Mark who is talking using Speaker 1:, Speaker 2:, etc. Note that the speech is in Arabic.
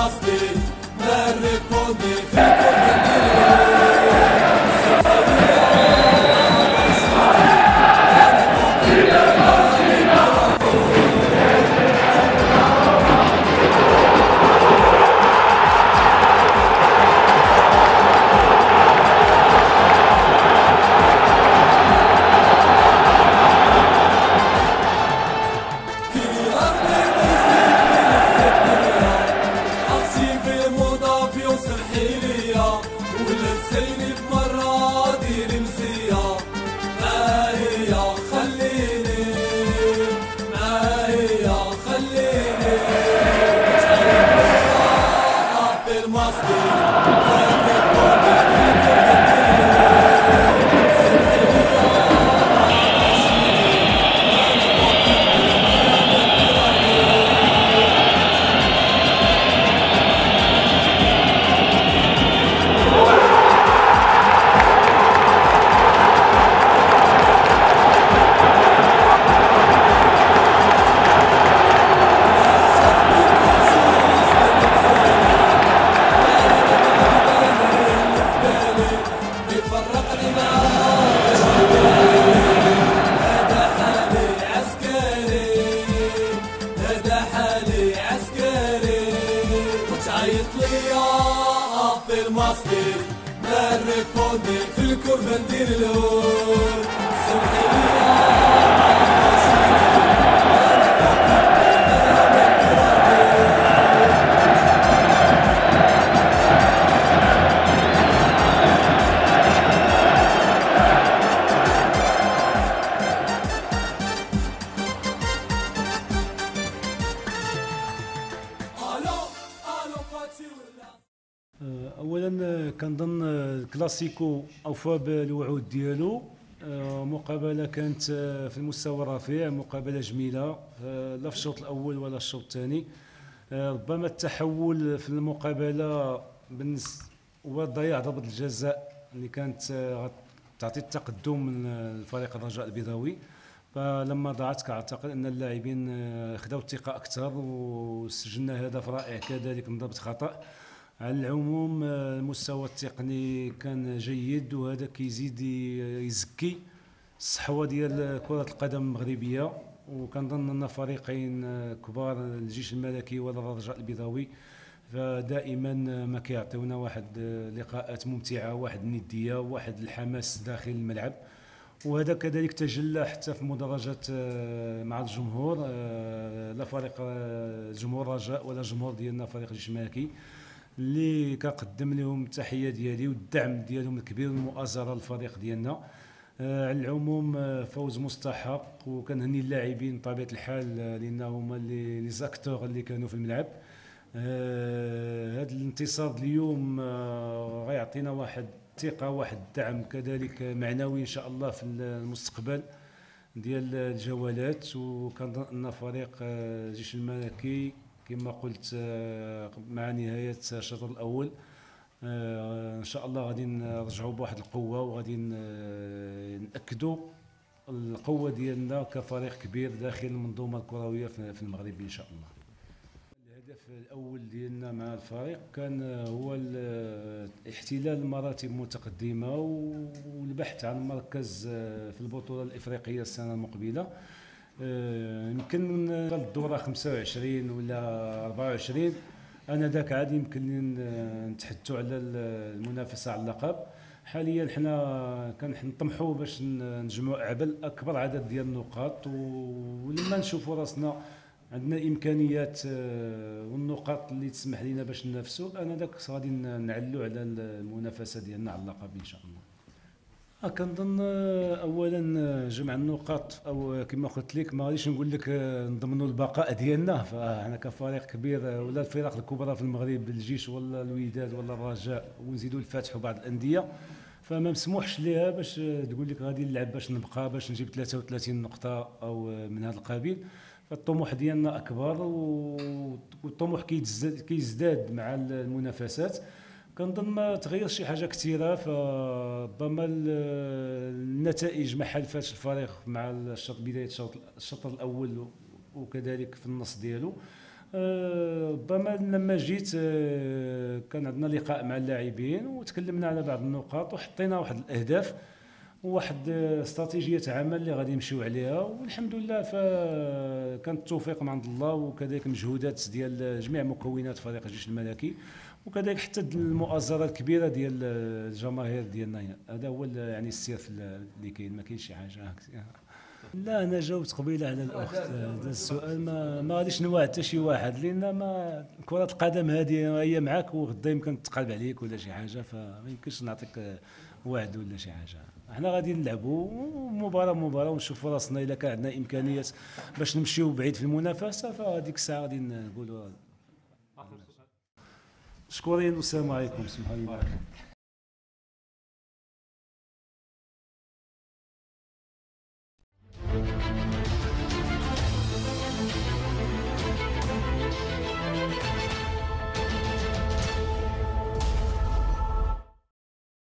Speaker 1: المصري لا ريبوندي في الكورة. المصري لا ريبوندي في الكورة ندير الهول سمحي
Speaker 2: اولا كنظن الكلاسيكو اوفى بالوعود ديالو. مقابله كانت في المستوى الرفيع، مقابله جميله لا في الشوط الاول ولا الشوط الثاني. ربما التحول في المقابله وضياع ضربه الجزاء اللي كانت تعطي التقدم من الفريق الرجاء البيضاوي، فلما ضاعت كاعتقد ان اللاعبين خداو الثقه اكثر وسجلنا هدف رائع كذلك من ضربه خطا. على العموم المستوى التقني كان جيد، وهذا كيزيد يزكي الصحوه ديال كره القدم المغربيه. وكنظن ان فريقين كبار، الجيش الملكي والرجاء البيضاوي، فدائما ما كيعطيونا واحد لقاءات ممتعه، واحد النديه، واحد الحماس داخل الملعب. وهذا كذلك تجلى حتى في مدرجات مع الجمهور، لا فريق جمهور الرجاء ولا جمهور ديالنا فريق الجيش الملكي، اللي كنقدم لهم التحيه ديالي والدعم ديالهم الكبير والمؤازره للفريق ديالنا. على العموم فوز مستحق، وكنهني اللاعبين بطبيعه الحال لان هما لي زاكتور اللي كانوا في الملعب. هذا الانتصار اليوم غيعطينا واحد الثقه، واحد الدعم كذلك معنوي ان شاء الله في المستقبل ديال الجولات. وكنظن ان فريق الجيش الملكي كما قلت مع نهايه الشوط الاول ان شاء الله غادي نرجعوا بواحد القوه، وغادي ناكدوا القوه ديالنا كفريق كبير داخل المنظومه الكرويه في المغرب ان شاء الله. الهدف الاول ديالنا مع الفريق كان هو احتلال المراتب المتقدمه والبحث عن مركز في البطوله الافريقيه السنه المقبله. يمكن الدوره 25 ولا 24 انا ذاك عادي يمكن نتحدثوا على المنافسه على اللقب. حاليا حنا كنطمحوا باش نجمعوا اكبر عدد ديال النقاط، ولما نشوفوا راسنا عندنا امكانيات والنقاط اللي تسمح لنا باش ننافسوا، انا ذاك غادي نعلوا على المنافسه ديالنا على اللقب ان شاء الله. كنظن اولا جمع النقاط، او كما قلت لك ما غاديش نقول لك نضمنوا البقاء ديالنا، فاحنا كفريق كبير ولا الفرق الكبرى في المغرب، الجيش ولا الوداد ولا الرجاء ونزيدوا الفتح وبعض الانديه، فما مسموحش ليها باش تقول لك غادي نلعب باش نبقى باش نجيب 33 نقطه او من هذا القبيل. فالطموح ديالنا اكبر، والطموح كيزداد مع المنافسات. كنظن ما تغير شي حاجه كثيره، فربما النتائج ما حالفاتش الفريق مع بدايه الشوط الاول وكذلك في النص ديالو. ربما لما جيت كان عندنا لقاء مع اللاعبين وتكلمنا على بعض النقاط وحطينا واحد الاهداف وواحد استراتيجيه عمل اللي غادي نمشيو عليها، والحمد لله فكان التوفيق من عند الله، وكذلك مجهودات ديال جميع مكونات فريق الجيش الملكي، وكذلك حتى المؤازره الكبيره ديال الجماهير ديالنا. هذا هو يعني السير اللي كاين، ما كاينش شي حاجه هكا. لا انا جاوبت قبيله على الاخت، هذا السؤال ما غاديش نوعد حتى شي واحد، لان ما كره القدم هذه هي معاك وغدا يمكن تقلب عليك ولا شي حاجه، فما يمكنش نعطيك وعد ولا شي حاجه. احنا غادي نلعبوا مباراه ونشوفوا راسنا الا كان عندنا امكانيات باش نمشيو بعيد في المنافسه، فهذيك الساعه غادي نقولوا. مشكورين والسلام عليكم. سبحان الله.